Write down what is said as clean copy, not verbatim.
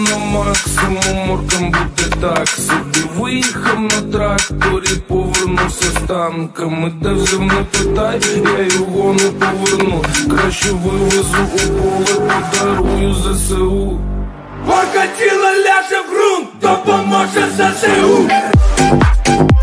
на максимум, оркам буде так собі. Виїхав на тракторі, повернувся з танками. Де взяв, не питай, я його не поверну. Краще вивезу у поле, подарую ЗСУ. Орка тіло ляже в ґрунт, допоможе ЗСУ.